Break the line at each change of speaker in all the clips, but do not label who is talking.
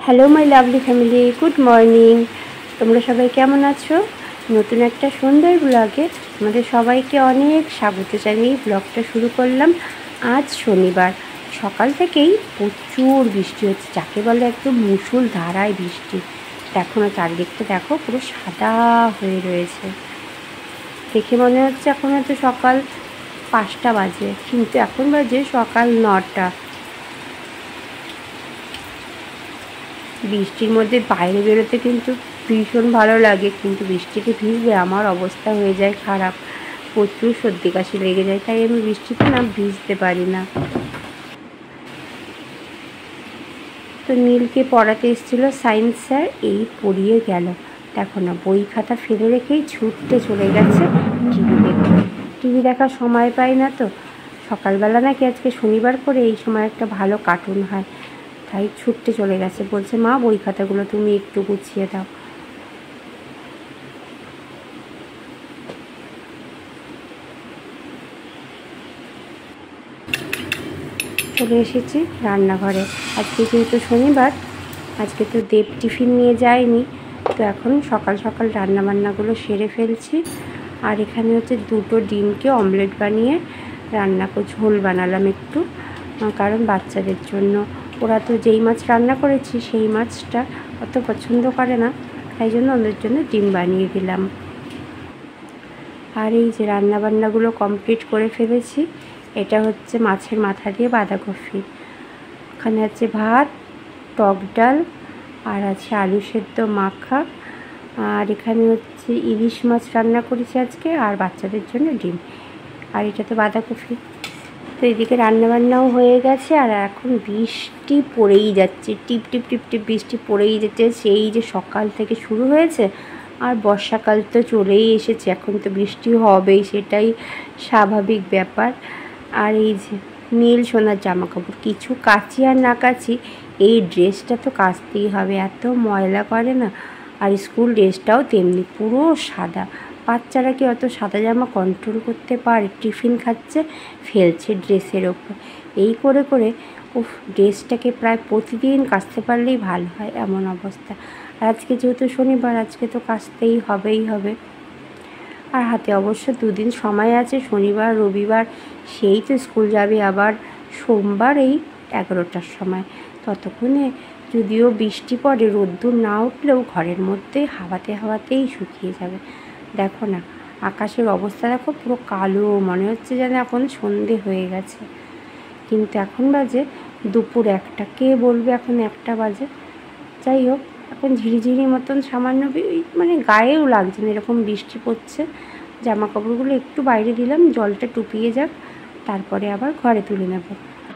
Hello my lovely family, good morning. তোমরা সবাই কেমন আছো? নতুন একটা সুন্দর ব্লগে আমাদের সবাইকে অনেক স্বাগত জানিয়ে ব্লগটা শুরু করলাম। আজ শনিবার, সকাল থেকেই প্রচুর বৃষ্টি হচ্ছে, যাকে বলে একদম মুষল ধারায় বৃষ্টি। দেখো না, চারিদিকটা দেখো, পুরো সাদা হয়ে রয়েছে। দেখে মনে হচ্ছে এখন হয়তো সকাল 5টা বাজে, কিন্তু এখন বাজে সকাল 9টা। বৃষ্টির মধ্যে বাইরে বেরোতে কিন্তু ভীষণ ভালো লাগে, কিন্তু বৃষ্টিতে ভিজলে আমার অবস্থা হয়ে যায় খারাপ, প্রচুর সর্দি কাশি লেগে যায়, তাই আমি বৃষ্টিতে না ভিজতে পারি না। তো নীলকে পড়াতে এসেছিলো সায়েন্স স্যার, এই পড়িয়ে গেল। দেখো না, বই খাতা ফেলে রেখেই ছুটতে চলে গেছে টিভি দেখতে। টিভি দেখার সময় পাই না তো। সকালবেলা নাকি আজকে শনিবার করে এই সময় একটা ভালো কার্টুন হয়, তাই ছুটতে চলে গেছে। বলছে, মা বই খাতাগুলো তুমি একটু গুছিয়ে দাও। চলে এসেছি রান্নাঘরে। আজকে যেহেতু শনিবার, আজকে তো দেব টিফিন নিয়ে যায়নি, তো এখন সকাল সকাল রান্নাবান্নাগুলো সেরে ফেলছি। আর এখানে হচ্ছে 2টো ডিমকে অমলেট বানিয়ে ঝোল বানালাম একটু, কারণ বাচ্চাদের জন্য। ওরা তো যেই মাছ রান্না করেছি সেই মাছটা অত পছন্দ করে না, তাই জন্য ওদের জন্য ডিম বানিয়ে দিলাম। আর এই যে রান্নাবান্নাগুলো কমপ্লিট করে ফেলেছি। এটা হচ্ছে মাছের মাথা দিয়ে বাঁধাকপি, ওখানে আছে ভাত, টক ডাল, আর আছে আলু সেদ্ধ মাখা, আর এখানে হচ্ছে ইলিশ মাছ রান্না করেছি আজকে, আর বাচ্চাদের জন্য ডিম, আর এটা তো বাঁধাকপি। তো এদিকে রান্নাবান্নাও হয়ে গেছে, আর এখন বৃষ্টি পড়েই যাচ্ছে, টিপ টিপ টিপ টিপ বৃষ্টি পড়েই যাচ্ছে। সেই যে সকাল থেকে শুরু হয়েছে, আর বর্ষাকাল তো চলেই এসেছে, এখন তো বৃষ্টি হবেই, সেটাই স্বাভাবিক ব্যাপার। আর এই যে নীল সোনার জামা কাপড়, কিছু কাচি আর না কাচি, এই ড্রেসটা তো কাচতেই হবে, এত ময়লা করে না। আর স্কুল ড্রেসটাও তেমনি পুরো সাদা। বাচ্চারা কি অত সাদা জামা কন্ট্রোল করতে পারে? টিফিন খাচ্ছে, ফেলছে ড্রেসের ওপর, এই করে করে ড্রেসটাকে প্রায় প্রতিদিন কাচতে পারলেই ভালো হয়, এমন অবস্থা। আর আজকে যেহেতু শনিবার, আজকে তো কাচতেই হবে। আর হাতে অবশ্য 2 দিন সময় আছে, শনিবার রবিবার, সেই তো স্কুল যাবে আবার সোমবার এই 11টার সময়। ততক্ষণে যদিও বৃষ্টি পড়ে, রোদ্দুর না উঠলেও ঘরের মধ্যে হাওয়াতেই শুকিয়ে যাবে। দেখো না, আকাশের অবস্থা দেখো, পুরো কালো, মনে হচ্ছে যেন এখন সন্ধে হয়ে গেছে, কিন্তু এখন বাজে দুপুর 1টা। কে বলবে এখন 1টা বাজে? যাই হোক, এখন ঝিরিঝিরি মতন সামান্য, মানে গায়েও লাগছে না, এরকম বৃষ্টি পড়ছে। জামা কাপড়গুলো একটু বাইরে দিলাম, জলটা টুপিয়ে যাক, তারপরে আবার ঘরে তুলে নেব।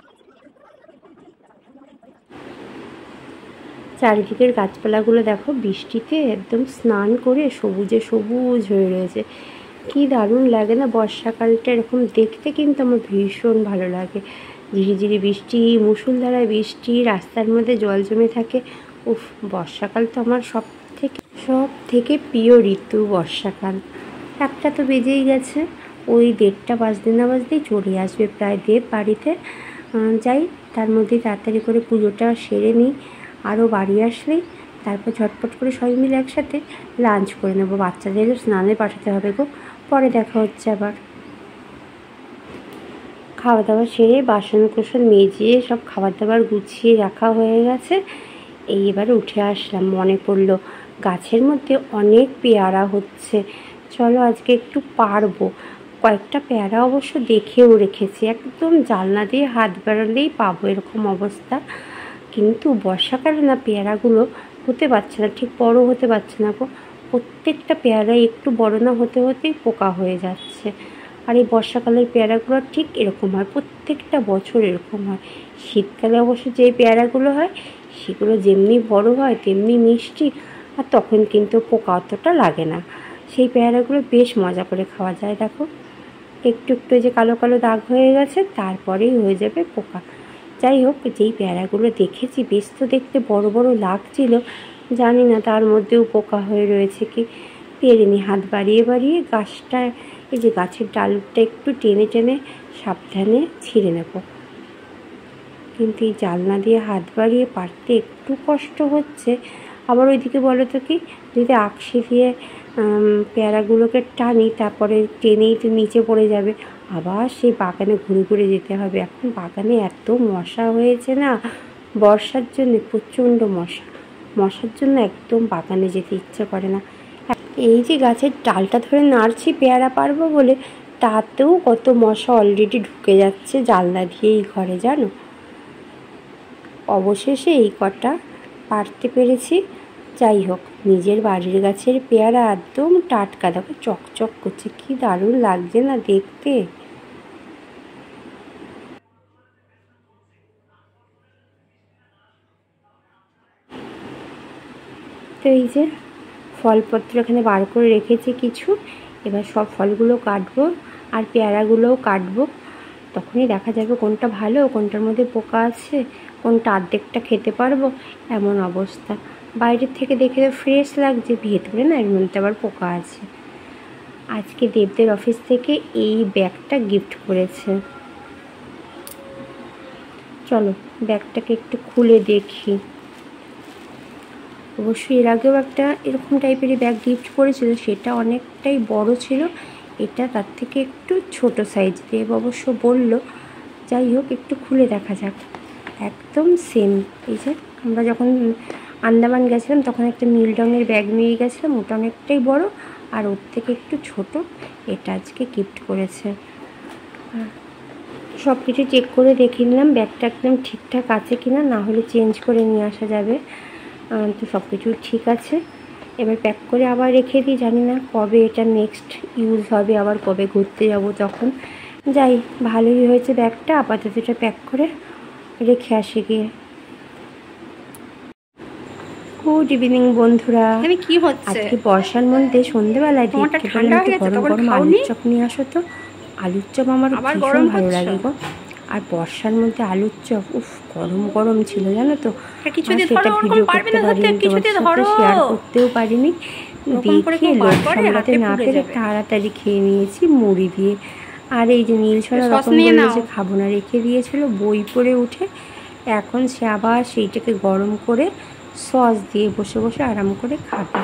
চারিদিকের গাছপালাগুলো দেখো, বৃষ্টিতে একদম স্নান করে সবুজে সবুজ হয়ে রয়েছে। কি দারুণ লাগে না বর্ষাকালটা, এরকম দেখতে কিন্তু আমার ভীষণ ভালো লাগে। ঝিরিঝিরি বৃষ্টি, মুষলধারায় বৃষ্টি, রাস্তার মধ্যে জল জমে থাকে। বর্ষাকাল তো আমার সব থেকে প্রিয় ঋতু বর্ষাকাল। 1টা তো বেজেই গেছে, ওই 1:30 বাজতে না বাজতেই চলে আসবে প্রায় দেব বাড়িতে। যাই, তার মধ্যে তাড়াতাড়ি করে পুজোটা সেরে নিই, আরও বাড়ি আসলেই তারপর ঝটপট করে সবাই মিলে একসাথে লাঞ্চ করে নেবো। বাচ্চাদের স্নানে পাঠাতে হবে গো, পরে দেখা হচ্ছে আবার। খাওয়া দাওয়া সেরে বাসন কোসন মেজিয়ে সব খাবার দাবার গুছিয়ে রাখা হয়ে গেছে। এবারে উঠে আসলাম, মনে পড়লো গাছের মধ্যে অনেক পেয়ারা হচ্ছে, চলো আজকে একটু পারবো। কয়েকটা পেয়ারা অবশ্য দেখেও রেখেছি, একদম জানলা দিয়ে হাত বাড়ালেই পাবো এরকম অবস্থা। কিন্তু বর্ষাকালে না পেয়ারাগুলো হতে পারছে না, ঠিক বড় হতে পারছে না গো। প্রত্যেকটা পেয়ারাই একটু বড় না হতে হতেই পোকা হয়ে যাচ্ছে। আর এই বর্ষাকালের পেয়ারাগুলো ঠিক এরকম হয়, প্রত্যেকটা বছর এরকম হয়। শীতকালে অবশ্য যে পেয়ারাগুলো হয় সেগুলো যেমনি বড় হয় তেমনি মিষ্টি, আর তখন কিন্তু পোকা অতটা লাগে না। সেই পেয়ারাগুলো বেশ মজা করে খাওয়া যায়। দেখো, একটু একটু যে কালো কালো দাগ হয়ে গেছে, তারপরেই হয়ে যাবে পোকা। যাই হোক, যেই পেয়ারাগুলো দেখেছি বেশ তো দেখতে বড় বড় লাগছিল, জানি না তার মধ্যেও পোকা হয়ে রয়েছে কি। পেরেনি, হাত বাড়িয়ে বাড়িয়ে গাছটা, এই যে গাছের ডালটা একটু টেনে টেনে সাবধানে ছিঁড়ে নেব। কিন্তু এই জানলা দিয়ে হাত বাড়িয়ে পারতে একটু কষ্ট হচ্ছে। আবার ওইদিকে বলো তো কি, যদি আকশি দিয়ে পেয়ারাগুলোকে টানি তারপরে টেনেই তো নিচে পড়ে যাবে, আবার সেই বাগানে ঘুরে ঘুরে যেতে হবে। এখন বাগানে এত মশা হয়েছে না, বর্ষার জন্য প্রচণ্ড মশার জন্য একদম বাগানে যেতে ইচ্ছে করে না। এই যে গাছের ডালটা ধরে নাড়ছি পেয়ারা পারবো বলে, তাতেও কত মশা অলরেডি ঢুকে যাচ্ছে জানলা দিয়ে এই ঘরে, জানো। অবশেষে এই কটা পারতে পেরেছি। যাই হোক, নিজের বাড়ির গাছের পেয়ারা একদম টাটকা, দেখো চকচক করছে, কি দারুণ লাগছে না দেখতে। তো এই যে ফলপত্র এখানে বার করে রেখেছি কিছু, এবার সব ফলগুলো কাটবো আর পেয়ারাগুলোও কাটবো। তখনই দেখা যাবে কোনটা ভালো, কোনটার মধ্যে পোকা আছে, কোনটা অর্ধেকটা খেতে পারবো, এমন অবস্থা। বাইরের থেকে দেখে তো ফ্রেশ লাগছে, ভেতরে না এর মধ্যে আবার পোকা আছে। আজকে দেবদের অফিস থেকে এই ব্যাগটা গিফট করেছে। চলো ব্যাগটাকে একটু খুলে দেখি। অবশ্যই এর আগেও একটা এরকম টাইপেরই ব্যাগ গিফট করেছিল, সেটা অনেকটাই বড় ছিল, এটা তার থেকে একটু ছোট সাইজ। দেব অবশ্য বলল। যাই হোক, একটু খুলে দেখা যাক। একদম সেম। এই যে আমরা যখন আন্দামান গেছিলাম তখন একটা নীল রঙের ব্যাগ নিয়ে গেছিলাম, ওটা অনেকটাই বড় আর ওর থেকে একটু ছোট। এটা আজকে গিফট করেছে। সব কিছু চেক করে দেখে নিলাম ব্যাগটা একদম ঠিকঠাক আছে কিনা, না হলে চেঞ্জ করে নিয়ে আসা যাবে। তো সব কিছু ঠিক আছে। এবার প্যাক করে আবার রেখে দিই, জানি না কবে এটা নেক্সট ইউজ হবে, আবার কবে ঘুরতে যাব তখন। যাই, ভালোই হয়েছে ব্যাগটা, আপাতত এটা প্যাক করে রেখে আসি গিয়ে। গুড ইভিনিং বন্ধুরা।
কি হচ্ছে
আজকে বর্ষার মধ্যে সন্ধ্যেবেলায় গরম গরম আলুর চপ নিয়ে আসো তো। আলুর চপ আমার ভীষণ ভালো লাগে গো। আর বর্ষার মধ্যে আলুর চপ, উফ গরম গরম ছিল জানো তো। সেটা ভিডিও করতে পারিনি, তোমার সাথে শেয়ার করতেও পারিনি। দেখে লোক সামলাতে না পেরে তাড়াতাড়ি খেয়ে নিয়েছি মুড়ি দিয়ে। আর এই যে নীলছড়া রকম বললো যে খাবো না, রেখে দিয়েছিল বই পড়ে উঠে। এখন সে আবার সেইটাকে গরম করে সস দিয়ে বসে বসে আরাম করে খাবে।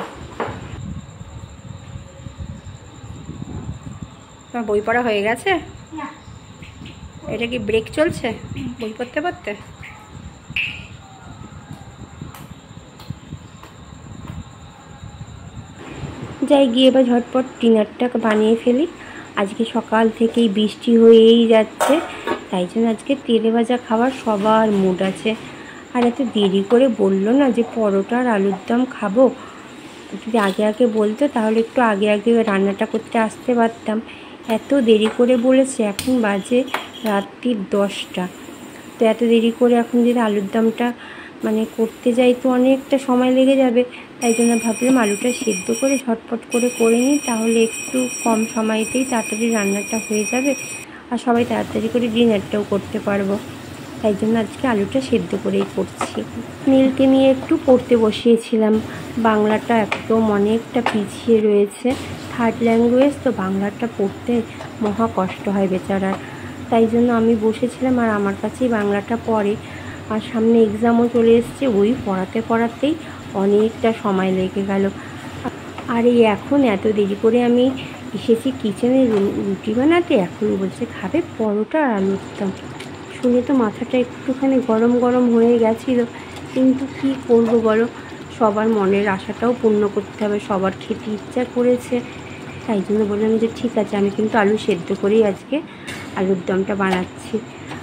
তোমার বই পড়া হয়ে গেছে? এটা কি ব্রেক চলছে বই পড়তে পড়তে?
যাই গিয়ে এবার ঝটপট ডিনারটা বানিয়ে ফেলি। আজকে সকাল থেকেই বৃষ্টি হয়েই যাচ্ছে, তাই জন্য আজকে তেলে ভাজা খাবার সবার মুড আছে। আর এত দেরি করে বললো না যে পরোটা আর আলুর দম খাবো, যদি আগে আগে বলতো তাহলে একটু আগে আগে রান্নাটা করতে আসতে পারতাম। এত দেরি করে বলেছে, এখন বাজে রাত্রির 10টা। তো এত দেরি করে এখন যদি আলুর দমটা মানে করতে যাই তো অনেকটা সময় লেগে যাবে। তাই জন্য ভাবলাম আলুটা সেদ্ধ করে ঝটপট করে নিই, তাহলে একটু কম সময়তেই তাড়াতাড়ি রান্নাটা হয়ে যাবে আর সবাই তাড়াতাড়ি করে ডিনারটাও করতে পারবো। তাই জন্য আজকে আলুটা সেদ্ধ করেই করছি। নীলকে নিয়ে একটু পড়তে বসিয়েছিলাম। বাংলাটা একদম অনেকটা পিছিয়ে রয়েছে, থার্ড ল্যাঙ্গুয়েজ তো, বাংলাটা পড়তে মহা কষ্ট হয় বেচারার। তাই জন্য আমি বসেছিলাম আর আমার কাছেই বাংলাটা পড়ে। আর সামনে এক্সামও চলে এসছে, ওই পড়াতেই অনেকটা সময় লেগে গেল। আর এই এখন এত দেরি করে আমি এসেছি কিচেনে রুটি বানাতে, এখন বলছে খাবে পরোটা আর আলুর দম। শুনে তো মাথাটা একটুখানি গরম গরম হয়ে গেছিলো, কিন্তু কি করবো বলো, সবার মনের আশাটাও পূর্ণ করতে হবে, সবার খেতে ইচ্ছা করেছে। তাই জন্য বললাম যে ঠিক আছে, আমি কিন্তু আলু সেদ্ধ করেই আজকে আলুর দমটা বানাচ্ছি।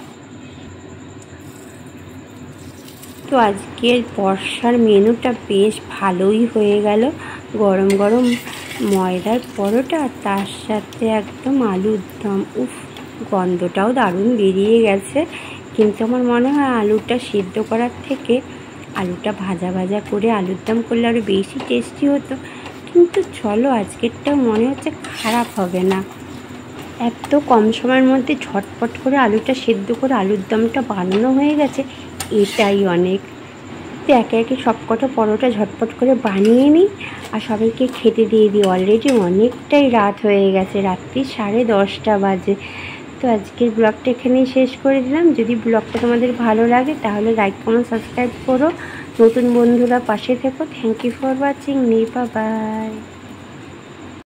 তো আজকের বর্ষার মেনুটা বেশ ভালোই হয়ে গেল। গরম গরম ময়দার পরোটা, তার সাথে একদম আলুর দম। উফ, গন্ধটাও দারুণ বেরিয়ে গেছে। কিন্তু আমার মনে হয় আলুটা সেদ্ধ করার থেকে আলুটা ভাজা ভাজা করে আলুর দম করলে আরও বেশি টেস্টি হতো। কিন্তু চলো, আজকেরটাও মনে হচ্ছে খারাপ হবে না। এত কম সময়ের মধ্যে ঝটপট করে আলুটা সেদ্ধ করে আলুর দমটা বানানো হয়ে গেছে, এটাই অনেক। তো একে একে সব কটা পরোটা ঝটপট করে বানিয়ে নিই আর সবাইকে খেতে দিয়ে দিই। অলরেডি অনেকটাই রাত হয়ে গেছে, রাত্রি 10:30 বাজে। তো আজকের ব্লগটা এখানেই শেষ করে দিলাম। যদি ব্লগটা তোমাদের ভালো লাগে তাহলে লাইক কমেন্ট সাবস্ক্রাইব করো। নতুন বন্ধুরা পাশে থেকো। Thank you for watching. By.